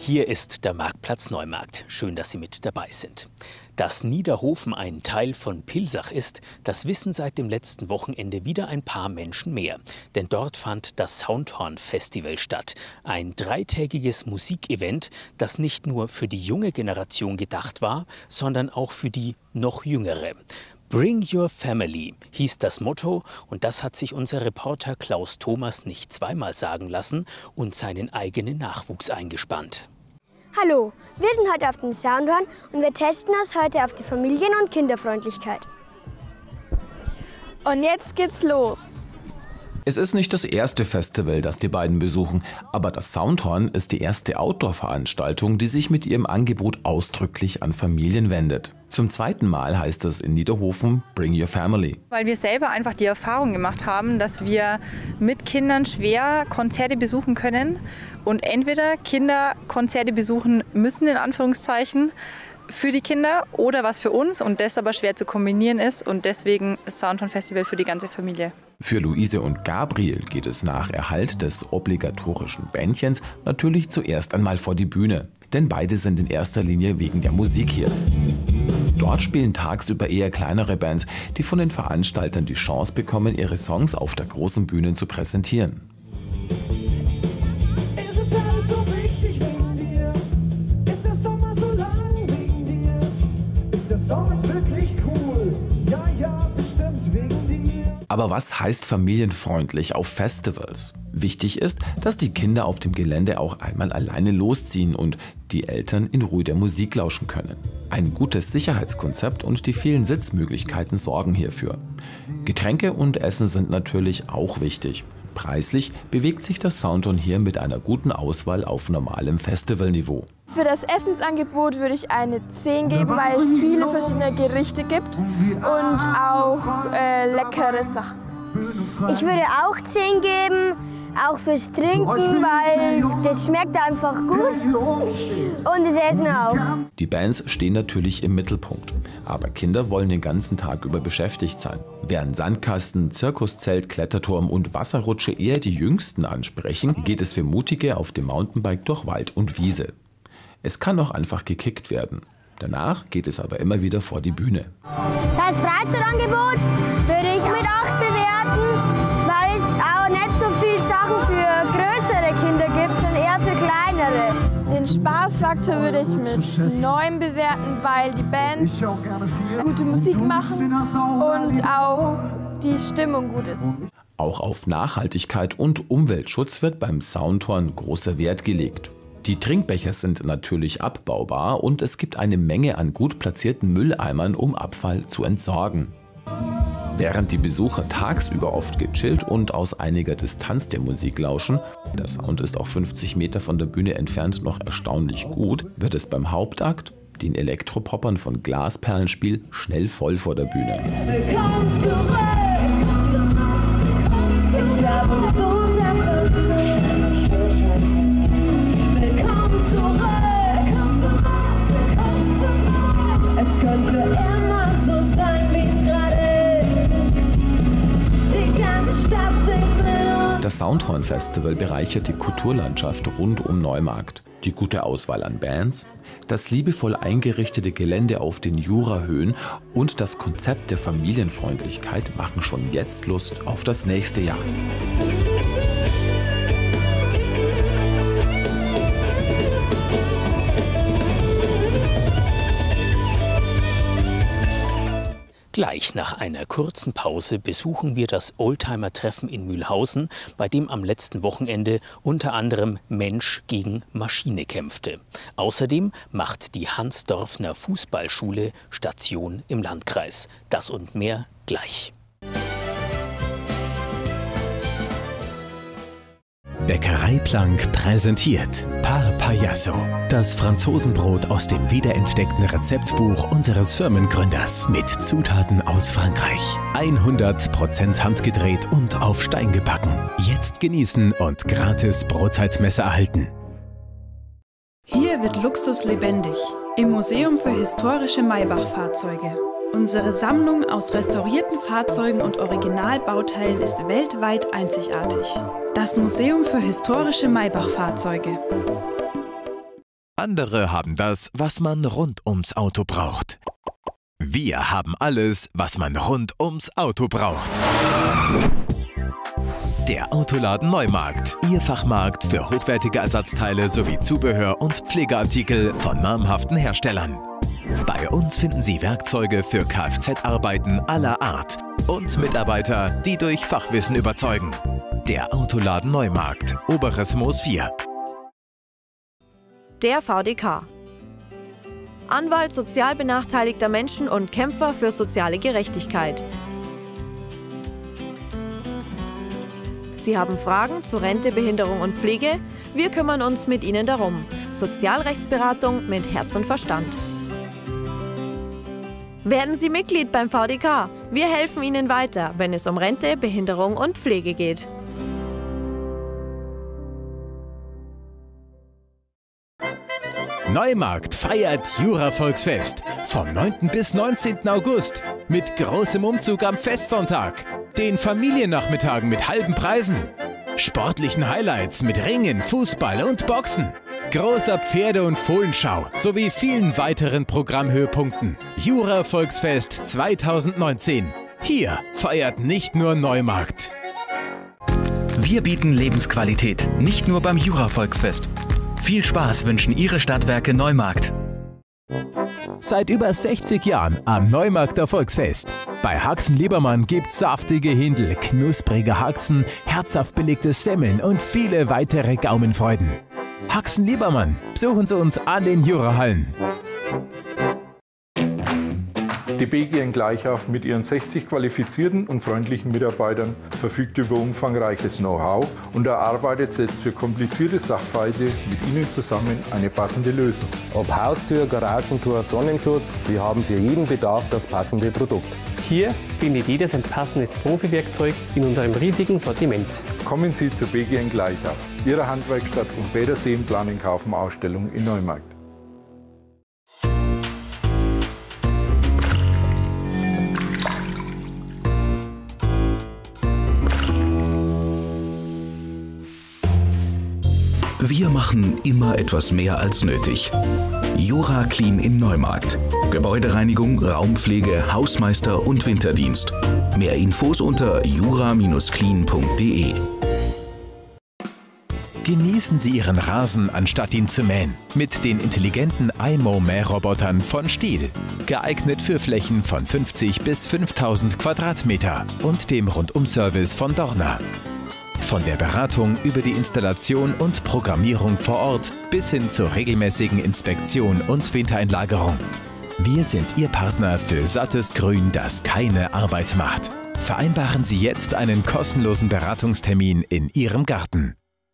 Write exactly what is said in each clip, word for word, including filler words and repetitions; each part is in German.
Hier ist der Marktplatz Neumarkt. Schön, dass Sie mit dabei sind. Dass Niederhofen ein Teil von Pilsach ist, das wissen seit dem letzten Wochenende wieder ein paar Menschen mehr. Denn dort fand das Soundhorn-Festival statt. Ein dreitägiges Musikevent, das nicht nur für die junge Generation gedacht war, sondern auch für die noch jüngere. Bring Your Family hieß das Motto, und das hat sich unser Reporter Klaus Thomas nicht zweimal sagen lassen und seinen eigenen Nachwuchs eingespannt. Hallo, wir sind heute auf dem Soundhorn und wir testen uns heute auf die Familien- und Kinderfreundlichkeit. Und jetzt geht's los. Es ist nicht das erste Festival, das die beiden besuchen, aber das Soundhorn ist die erste Outdoor-Veranstaltung, die sich mit ihrem Angebot ausdrücklich an Familien wendet. Zum zweiten Mal heißt es in Niederhofen Bring Your Family. Weil wir selber einfach die Erfahrung gemacht haben, dass wir mit Kindern schwer Konzerte besuchen können und entweder Kinder Konzerte besuchen müssen, in Anführungszeichen, für die Kinder oder was für uns und das aber schwer zu kombinieren ist und deswegen das Soundhorn Festival für die ganze Familie. Für Luise und Gabriel geht es nach Erhalt des obligatorischen Bändchens natürlich zuerst einmal vor die Bühne, denn beide sind in erster Linie wegen der Musik hier. Dort spielen tagsüber eher kleinere Bands, die von den Veranstaltern die Chance bekommen, ihre Songs auf der großen Bühne zu präsentieren. Aber was heißt familienfreundlich auf Festivals? Wichtig ist, dass die Kinder auf dem Gelände auch einmal alleine losziehen und die Eltern in Ruhe der Musik lauschen können. Ein gutes Sicherheitskonzept und die vielen Sitzmöglichkeiten sorgen hierfür. Getränke und Essen sind natürlich auch wichtig. Preislich bewegt sich das Soundhorn hier mit einer guten Auswahl auf normalem Festivalniveau. Für das Essensangebot würde ich eine zehn geben, weil es viele verschiedene Gerichte gibt und auch äh, leckere Sachen. Ich würde auch zehn geben, auch fürs Trinken, weil das schmeckt einfach gut und das Essen auch. Die Bands stehen natürlich im Mittelpunkt, aber Kinder wollen den ganzen Tag über beschäftigt sein. Während Sandkasten, Zirkuszelt, Kletterturm und Wasserrutsche eher die Jüngsten ansprechen, geht es für Mutige auf dem Mountainbike durch Wald und Wiese. Es kann auch einfach gekickt werden. Danach geht es aber immer wieder vor die Bühne. Das Freizeitangebot würde ich mit acht bewerten, weil es auch nicht so viele Sachen für größere Kinder gibt, sondern eher für kleinere. Den Spaßfaktor würde ich mit neun bewerten, weil die Bands gute Musik machen und auch die Stimmung gut ist. Auch auf Nachhaltigkeit und Umweltschutz wird beim Soundhorn großer Wert gelegt. Die Trinkbecher sind natürlich abbaubar und es gibt eine Menge an gut platzierten Mülleimern, um Abfall zu entsorgen. Während die Besucher tagsüber oft gechillt und aus einiger Distanz der Musik lauschen, der Sound ist auch fünfzig Meter von der Bühne entfernt noch erstaunlich gut, wird es beim Hauptakt, den Elektropoppern von Glasperlenspiel, schnell voll vor der Bühne. Willkommen zurück. Ich hab uns so sehr vermisst. Willkommen zurück. Willkommen zurück. Es könnte für immer so sein, wie es gerade ist. Die ganze Stadt singt mit uns. Das Soundhorn Festival bereichert die Kulturlandschaft rund um Neumarkt. Die gute Auswahl an Bands, das liebevoll eingerichtete Gelände auf den Jurahöhen und das Konzept der Familienfreundlichkeit machen schon jetzt Lust auf das nächste Jahr. Gleich nach einer kurzen Pause besuchen wir das Oldtimer-Treffen in Mühlhausen, bei dem am letzten Wochenende unter anderem Mensch gegen Maschine kämpfte. Außerdem macht die Hans-Dorfner Fußballschule Station im Landkreis. Das und mehr gleich. Bäckerei Planck präsentiert Par Payaso, das Franzosenbrot aus dem wiederentdeckten Rezeptbuch unseres Firmengründers mit Zutaten aus Frankreich. hundert Prozent handgedreht und auf Stein gebacken. Jetzt genießen und gratis Brotzeitmesser erhalten. Hier wird Luxus lebendig. Im Museum für historische Maybach-Fahrzeuge. Unsere Sammlung aus restaurierten Fahrzeugen und Originalbauteilen ist weltweit einzigartig. Das Museum für historische Maybach-Fahrzeuge. Andere haben das, was man rund ums Auto braucht. Wir haben alles, was man rund ums Auto braucht. Der Autoladen Neumarkt, Ihr Fachmarkt für hochwertige Ersatzteile sowie Zubehör und Pflegeartikel von namhaften Herstellern. Bei uns finden Sie Werkzeuge für Kfz-Arbeiten aller Art und Mitarbeiter, die durch Fachwissen überzeugen. Der Autoladen Neumarkt, Oberes Moos vier. Der V D K. Anwalt sozial benachteiligter Menschen und Kämpfer für soziale Gerechtigkeit. Sie haben Fragen zu Rente, Behinderung und Pflege? Wir kümmern uns mit Ihnen darum. Sozialrechtsberatung mit Herz und Verstand. Werden Sie Mitglied beim V D K. Wir helfen Ihnen weiter, wenn es um Rente, Behinderung und Pflege geht. Neumarkt feiert Jura-Volksfest vom neunten bis neunzehnten August mit großem Umzug am Festsonntag, den Familiennachmittagen mit halben Preisen, sportlichen Highlights mit Ringen, Fußball und Boxen, großer Pferde- und Fohlenschau sowie vielen weiteren Programmhöhepunkten. Jura-Volksfest zweitausendneunzehn. Hier feiert nicht nur Neumarkt. Wir bieten Lebensqualität, nicht nur beim Jura-Volksfest. Viel Spaß wünschen Ihre Stadtwerke Neumarkt. Seit über sechzig Jahren am Neumarkter Volksfest. Bei Haxen Liebermann gibt's saftige Hindel, knusprige Haxen, herzhaft belegte Semmeln und viele weitere Gaumenfreuden. Haxen Liebermann, besuchen Sie uns an den Jurahallen. Die B G in Gleichauf mit ihren sechzig qualifizierten und freundlichen Mitarbeitern verfügt über umfangreiches Know-how und erarbeitet selbst für komplizierte Sachverhalte mit Ihnen zusammen eine passende Lösung. Ob Haustür, Garagentor, Sonnenschutz, wir haben für jeden Bedarf das passende Produkt. Hier findet jedes ein passendes Profi-Werkzeug in unserem riesigen Sortiment. Kommen Sie zur B G in Gleichauf, Ihrer Handwerkstatt und Bädersee Plan Kaufen Ausstellung in Neumarkt. Wir machen immer etwas mehr als nötig. Jura Clean in Neumarkt. Gebäudereinigung, Raumpflege, Hausmeister und Winterdienst. Mehr Infos unter jura Bindestrich clean punkt de. Genießen Sie Ihren Rasen, anstatt ihn zu mähen. Mit den intelligenten I M O-Mährobotern von Stihl. Geeignet für Flächen von fünfzig bis fünftausend Quadratmeter und dem Rundum-Service von Dorna. Von der Beratung über die Installation und Programmierung vor Ort bis hin zur regelmäßigen Inspektion und Wintereinlagerung. Wir sind Ihr Partner für sattes Grün, das keine Arbeit macht. Vereinbaren Sie jetzt einen kostenlosen Beratungstermin in Ihrem Garten.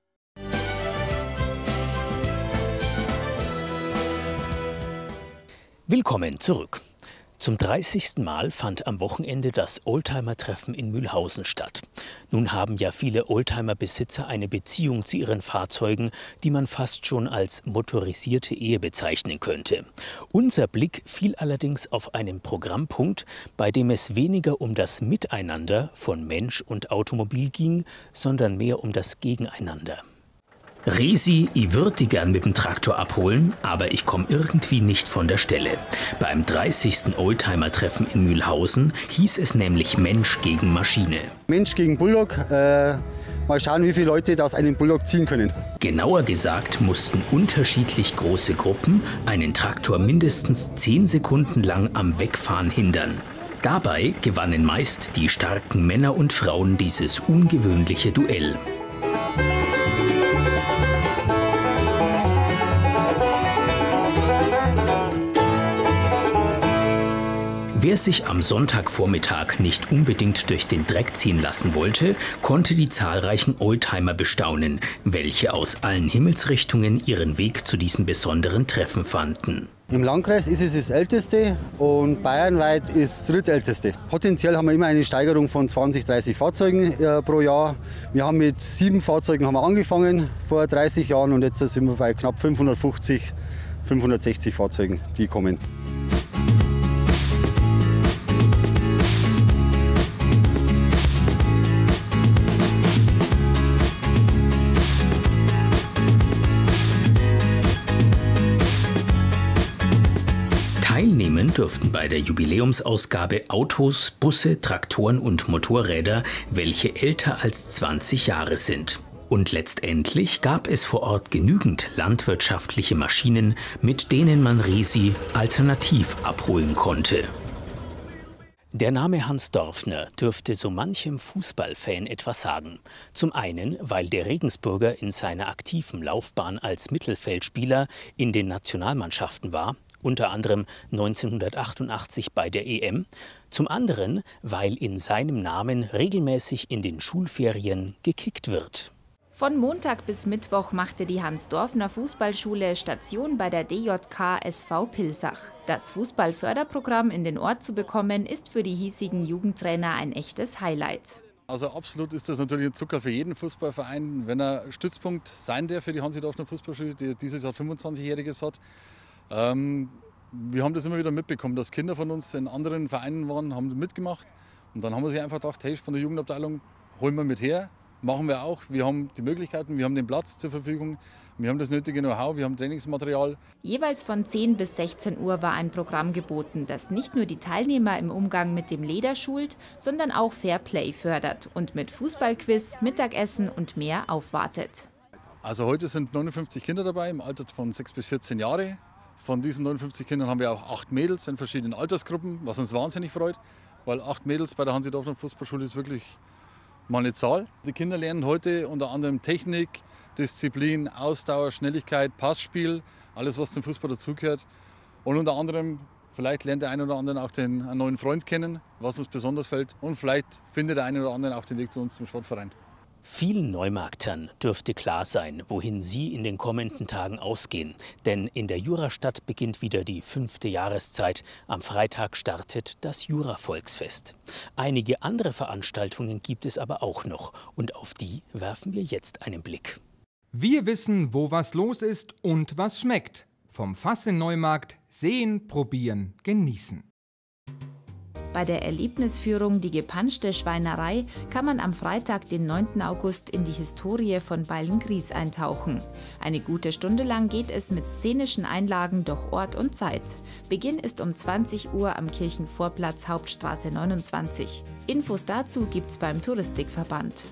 Willkommen zurück. Zum dreißigsten Mal fand am Wochenende das Oldtimer-Treffen in Mühlhausen statt. Nun haben ja viele Oldtimer-Besitzer eine Beziehung zu ihren Fahrzeugen, die man fast schon als motorisierte Ehe bezeichnen könnte. Unser Blick fiel allerdings auf einen Programmpunkt, bei dem es weniger um das Miteinander von Mensch und Automobil ging, sondern mehr um das Gegeneinander. Resi, ich würde die gern mit dem Traktor abholen, aber ich komme irgendwie nicht von der Stelle. Beim dreißigsten Oldtimer-Treffen in Mühlhausen hieß es nämlich Mensch gegen Maschine. Mensch gegen Bullock, äh, mal schauen, wie viele Leute da aus einem Bullock ziehen können. Genauer gesagt mussten unterschiedlich große Gruppen einen Traktor mindestens zehn Sekunden lang am Wegfahren hindern. Dabei gewannen meist die starken Männer und Frauen dieses ungewöhnliche Duell. Wer sich am Sonntagvormittag nicht unbedingt durch den Dreck ziehen lassen wollte, konnte die zahlreichen Oldtimer bestaunen, welche aus allen Himmelsrichtungen ihren Weg zu diesem besonderen Treffen fanden. Im Landkreis ist es das älteste und bayernweit ist das drittälteste. Potenziell haben wir immer eine Steigerung von zwanzig, dreißig Fahrzeugen äh, pro Jahr. Wir haben mit sieben Fahrzeugen haben wir angefangen vor dreißig Jahren und jetzt sind wir bei knapp fünfhundertfünfzig, fünfhundertsechzig Fahrzeugen, die kommen. Außerdem durften bei der Jubiläumsausgabe Autos, Busse, Traktoren und Motorräder, welche älter als zwanzig Jahre sind. Und letztendlich gab es vor Ort genügend landwirtschaftliche Maschinen, mit denen man Resi alternativ abholen konnte. Der Name Hans Dorfner dürfte so manchem Fußballfan etwas sagen. Zum einen, weil der Regensburger in seiner aktiven Laufbahn als Mittelfeldspieler in den Nationalmannschaften war, unter anderem neunzehnhundertachtundachtzig bei der E M. Zum anderen, weil in seinem Namen regelmäßig in den Schulferien gekickt wird. Von Montag bis Mittwoch machte die Hans-Dorfner-Fußballschule Station bei der D J K S V Pilsach. Das Fußballförderprogramm in den Ort zu bekommen, ist für die hiesigen Jugendtrainer ein echtes Highlight. Also absolut ist das natürlich ein Zucker für jeden Fußballverein, wenn er Stützpunkt sein darf für die Hansi-Dorfner Fußballschule, die dieses Jahr fünfundzwanzigjähriges hat. Ähm, wir haben das immer wieder mitbekommen, dass Kinder von uns in anderen Vereinen waren, haben mitgemacht. Und dann haben wir sich einfach gedacht, hey, von der Jugendabteilung holen wir mit her. Machen wir auch. Wir haben die Möglichkeiten, wir haben den Platz zur Verfügung, wir haben das nötige Know-how, wir haben Trainingsmaterial. Jeweils von zehn bis sechzehn Uhr war ein Programm geboten, das nicht nur die Teilnehmer im Umgang mit dem Leder schult, sondern auch Fairplay fördert und mit Fußballquiz, Mittagessen und mehr aufwartet. Also heute sind neunundfünfzig Kinder dabei im Alter von sechs bis vierzehn Jahre. Von diesen neunundfünfzig Kindern haben wir auch acht Mädels in verschiedenen Altersgruppen, was uns wahnsinnig freut, weil acht Mädels bei der Hansi-Dorfner Fußballschule ist wirklich mal eine Zahl. Die Kinder lernen heute unter anderem Technik, Disziplin, Ausdauer, Schnelligkeit, Passspiel, alles was zum Fußball dazugehört. Und unter anderem, vielleicht lernt der eine oder andere auch den, einen neuen Freund kennen, was uns besonders fällt. Und vielleicht findet der eine oder andere auch den Weg zu uns zum Sportverein. Vielen Neumarktern dürfte klar sein, wohin sie in den kommenden Tagen ausgehen. Denn in der Jurastadt beginnt wieder die fünfte Jahreszeit. Am Freitag startet das Jura-Volksfest. Einige andere Veranstaltungen gibt es aber auch noch. Und auf die werfen wir jetzt einen Blick. Wir wissen, wo was los ist und was schmeckt. Vom Fass in Neumarkt sehen, probieren, genießen. Bei der Erlebnisführung Die gepanschte Schweinerei kann man am Freitag, den neunten August, in die Historie von Beilngries eintauchen. Eine gute Stunde lang geht es mit szenischen Einlagen durch Ort und Zeit. Beginn ist um zwanzig Uhr am Kirchenvorplatz Hauptstraße neunundzwanzig. Infos dazu gibt's beim Touristikverband.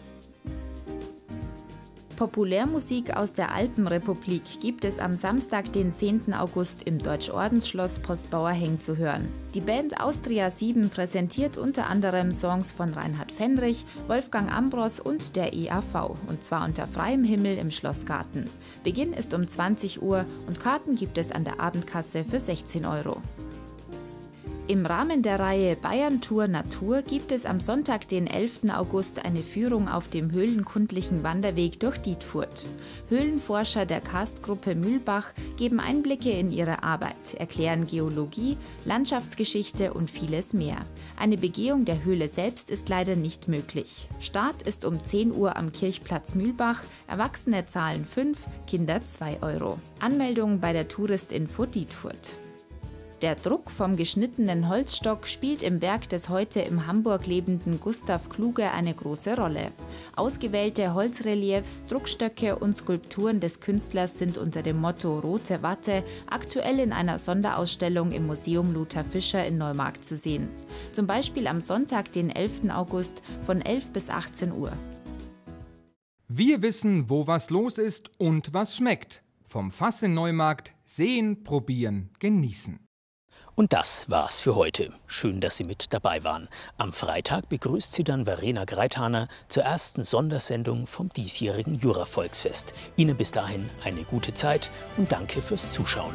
Populärmusik aus der Alpenrepublik gibt es am Samstag, den zehnten August im Deutschordensschloss Postbauerheng zu hören. Die Band Austria sieben präsentiert unter anderem Songs von Reinhard Fendrich, Wolfgang Ambros und der E A V, und zwar unter freiem Himmel im Schlossgarten. Beginn ist um zwanzig Uhr und Karten gibt es an der Abendkasse für sechzehn Euro. Im Rahmen der Reihe Bayern Tour Natur gibt es am Sonntag, den elften August, eine Führung auf dem höhlenkundlichen Wanderweg durch Dietfurt. Höhlenforscher der Karstgruppe Mühlbach geben Einblicke in ihre Arbeit, erklären Geologie, Landschaftsgeschichte und vieles mehr. Eine Begehung der Höhle selbst ist leider nicht möglich. Start ist um zehn Uhr am Kirchplatz Mühlbach, Erwachsene zahlen fünf, Kinder zwei Euro. Anmeldung bei der Touristinfo Dietfurt. Der Druck vom geschnittenen Holzstock spielt im Werk des heute in Hamburg lebenden Gustav Kluge eine große Rolle. Ausgewählte Holzreliefs, Druckstöcke und Skulpturen des Künstlers sind unter dem Motto Rote Watte aktuell in einer Sonderausstellung im Museum Lothar Fischer in Neumarkt zu sehen. Zum Beispiel am Sonntag, den elften August von elf bis achtzehn Uhr. Wir wissen, wo was los ist und was schmeckt. Vom Fass in Neumarkt sehen, probieren, genießen. Und das war's für heute. Schön, dass Sie mit dabei waren. Am Freitag begrüßt Sie dann Verena Greithaner zur ersten Sondersendung vom diesjährigen Jura-Volksfest. Ihnen bis dahin eine gute Zeit und danke fürs Zuschauen.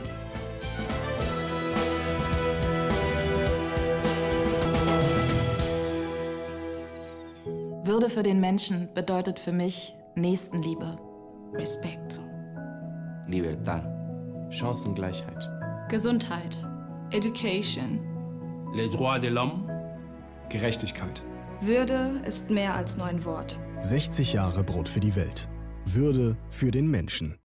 Würde für den Menschen bedeutet für mich Nächstenliebe, Respekt, Libertad, Chancengleichheit, Gesundheit, Education, Les droits de l'homme, Gerechtigkeit. Würde ist mehr als nur ein Wort. sechzig Jahre Brot für die Welt. Würde für den Menschen.